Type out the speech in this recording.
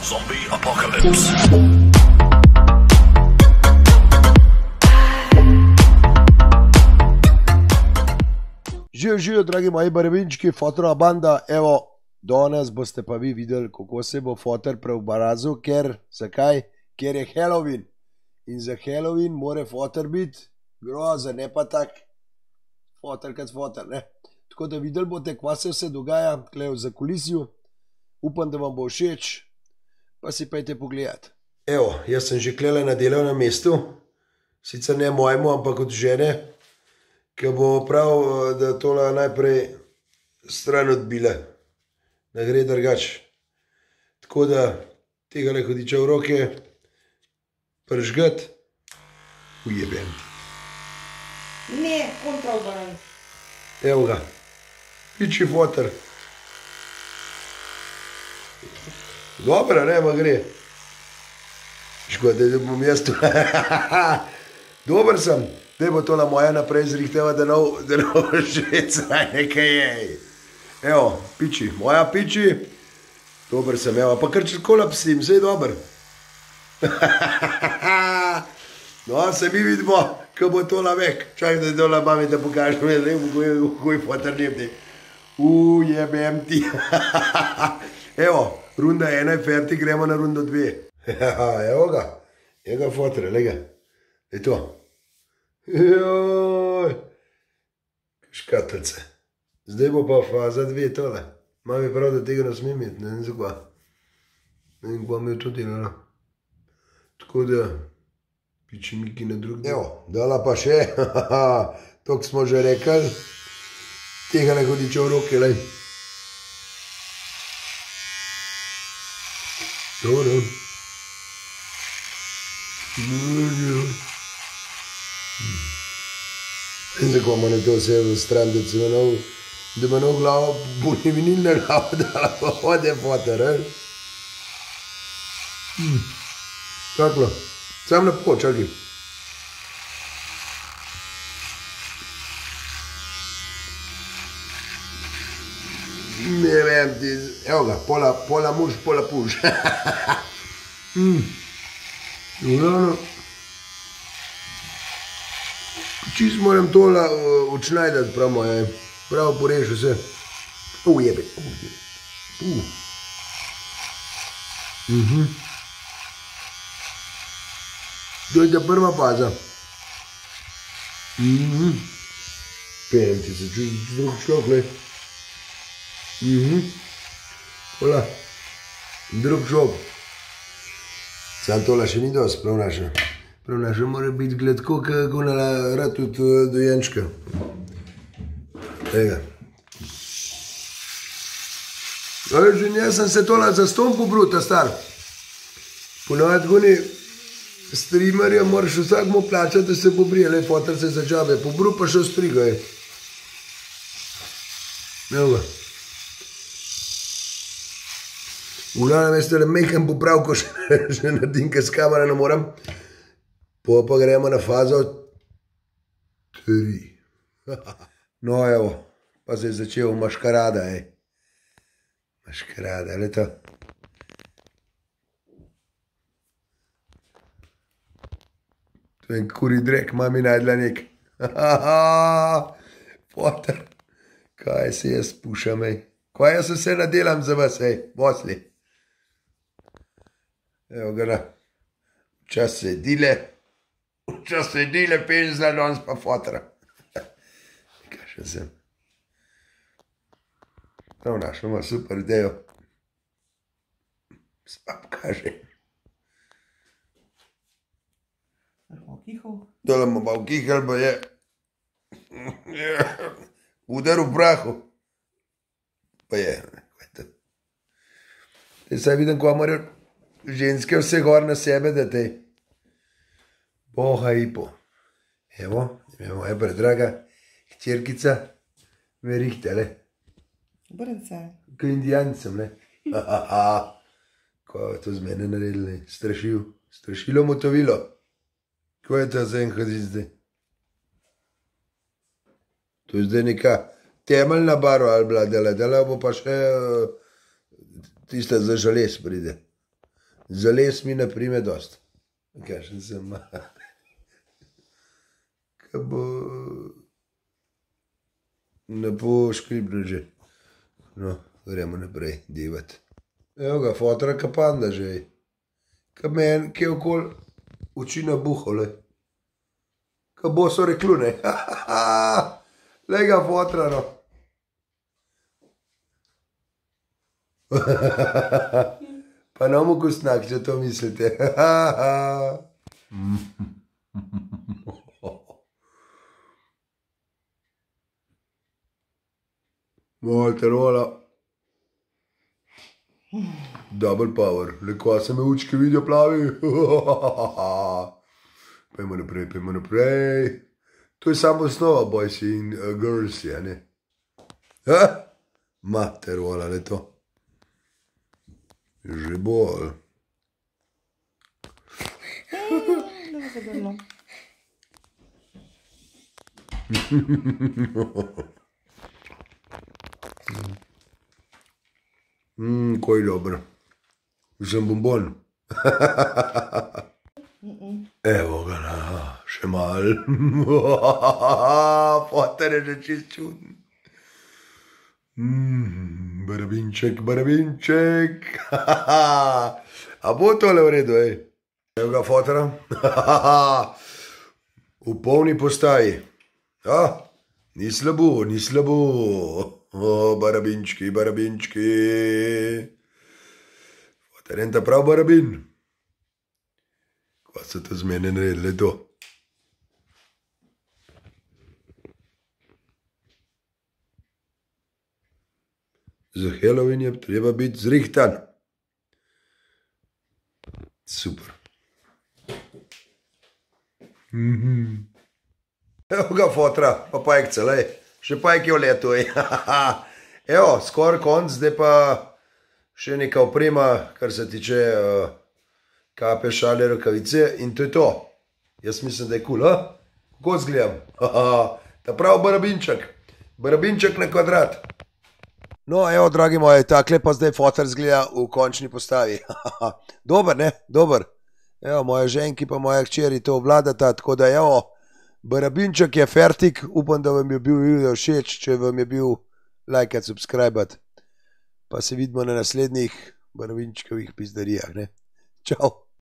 Zombie apocalypse. Živijo, dragi moji barvinčki, fotora banda, evo, danes boste pa vi videli, kako se bo fotor preobražal, zakaj? Ker je Halloween. In za Halloween mora fotor biti grozen, ne pa tak fotor kot fotor, ne. Tako da videli boste, kva se vse dogaja, tukaj v zakulisju. Upam, da vam bo všeč, pa si pejte pogledati. Evo, jaz sem že klele na delovnem mestu, sicer ne mojemu, ampak od žene, ki bo prav, da tole najprej stran odbila, da gre drugač. Tako da tega le hodiča v roke, pržgat, ujebem ti. Ne, kontraobrn. Evo ga, piči fotor. Dobro, ne, ma gre. Škoda, da bom jaz to. Dober sem, da bo tola moja naprej zrihteva, da nov švecaj nekaj je. Evo, piči, moja piči. Dober sem, evo, pa kar čekola psim, vse je dober. No, se mi vidimo, ko bo tola vek. Čak, da tola mami, da pokažem, kako je fotor nebdi. Ujebem ti. Evo, runda 1 je fertik, gremo na rundo 2. Evo ga, evo ga fotre, lega. Je to. Joj, škatlice. Zdaj bo pa faza 2 tole. Mami prav, da tega ne smem imeti, ne vem zakva. Ne vem, kva mi je to delala. Tako da, piči Miki na drug del. Evo, dala pa še, tok smo že rekli, tega ne hodiča v roke, lej. Dobro. In zakaj ima to vse v stran, da ima nov glavo, boli vinilna glava, dala pa hode fotor, Kaklo, sam lepo, čakaj. Ne vem ti, evo ga, pola muž, pola puž. Glavno, čist moram tola učnajdati, prav moja, prav porešu se. Ujebe. To je ta prva faza. Pejem ti se, čuš drug človek, lej. Hola, drug človek. Sam tola še ni dosti, prav naša. Prav naša mora biti gledko, kako na rad od dojenčka. Tega. Že jaz sem se tola za ston pobruta, star. Ponovati goni streamerja moraš vsakmu plačati, da se pobrije, lej, fotor se za džabe. Pobru pa še ostrigaj. Evo ga. V glavnem, jaz tole mejkem popravko še naredim, ker s kamera ne moram. Pa gremo na fazo 3. No, evo, pa se je začel maškarada, Maškarada, le to. To je en kuri drek, mami najdla nek. Fotor, kaj se jaz pušam, Kaj jaz vse nadelam za vas, bosli. Evo ga na, včas se dile penzla, danes pa fotra. Kaj še sem. Prav našel ima super idejo. Spap kaže. Dole ima pa vkihal, pa je udar v prahu. Pa je. Zdaj vidim, kva morajo ženske vse gor na sebe, da te boha ipo. Evo, moja predraga hčerkica verihtele. Brnce. Ko indijancem, Ko je to z mene naredili, strašilo mu to vilo. Ko je to za en hodič zdaj? To je zdaj neka temeljna barva ali bila, dela bo pa še tista za želez pride. Za les mi ne prime dost. Kakšen sem mal. Kaj bo... Ne bo škribno že. No, gremo naprej devat. Evo ga, fotra kapanda že. Kaj meni, kje okol oči nabuhole. Kaj bo so reklu, ne? Lej ga, fotra, no. Pa ne bomo kostnak, če to mislite. Molterola. Double power. Le kva se me učke vidijo plavi. Pejmo naprej, pejmo naprej. To je samo osnova, boys in girls, ja ne? Materola, le to. Že bolj. Da se grlo. Kaj dobro. Sem bombon. Evo ga, še mal. Foter je že čist čuden. Barabinček, barabinček. A bo tole v redu, ej? Evo ga, fotera. V polni postaji. Ni slabo, ni slabo. Barabinčki, barabinčki. Foter je ta prav barabin. Kva so to z mene naredili to? Za Halloween je treba biti zrihtan. Super. Evo ga, fotra, pa pajkce, lej. Še pajk je v letu, ej. Evo, skoraj konc, zdaj pa še neka oprema, kar se tiče kape, šale, rokavice in to je to. Jaz mislim, da je cool, Kako zgledam? Ta prav barabinček. Barabinček na kvadrat. No, evo, dragi moji, takle pa zdaj foter zgleda v končni postavi. Dober, ne? Dober. Evo, moje ženki pa moje hčeri to obvladata, tako da evo, barabinček je fertik, upam, da vam je bil video všeč, če vam je bil, lajkat, subscribat. Pa se vidimo na naslednjih barabinčkovih pizdarijah, ne? Čau.